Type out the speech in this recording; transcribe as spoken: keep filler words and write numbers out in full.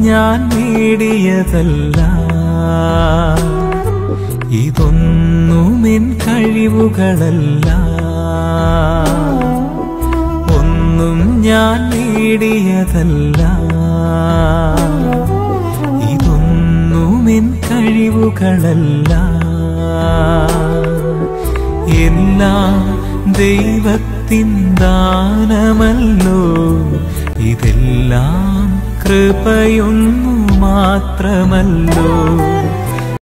ഞാൻ നേടിയതല്ല, ഇതൊന്നും എൻ കഴിവുകളല്ല. ഒന്നും ഞാൻ നേടിയതല്ല, ഇതൊന്നും എൻ കഴിവുകളല്ല. എല്ലാം ദൈവത്തിൻ ദാനമല്ലോ, ഇതെല്ലാം കൃപയൊന്നു മാത്രമല്ലോ.